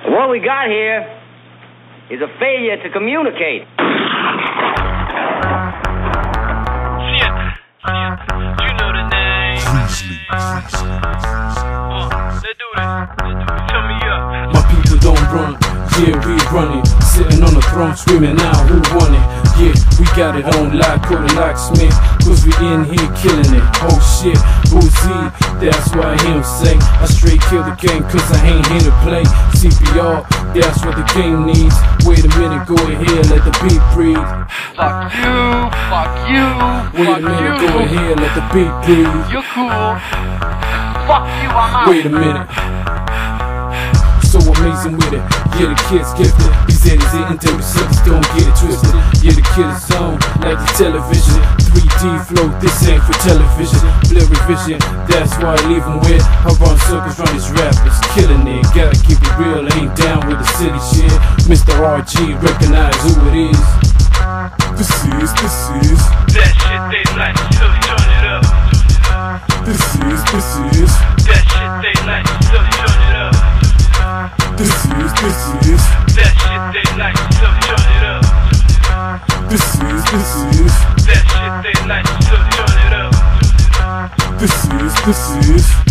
What we got here is a failure to communicate. You know the name. Let's do this. Turn me up. My people don't run, yeah, we running. Sitting on the throne, screaming out who won it. Yeah, we got it on lock, call the locksmith, cause we in here killing it. Oh shit, who's he? That's why I hear him say I straight kill the game, cause I ain't here to play CPR, that's what the game needs. Wait a minute, go ahead, let the beat breathe. Fuck you, fuck you. Wait a minute, go ahead, let the beat breathe. You're cool. Fuck you, I'm out. Wait a minute. So amazing with it, yeah, the kid's gifted. These edits hitting WCs, don't get it twisted. Yeah, the kid is on like the television. 3D flow, this ain't for television. Blurry vision, that's why I leave him with. I run circles round these rappers, killing it. Gotta keep it real, ain't down with the city shit. Mr. RG, recognize who it is. This is that shit they like, so turn it up. This is that shit they like, so turn it up. This is that shit they like, so turn it up. This is that shit they like, so turn it up. This is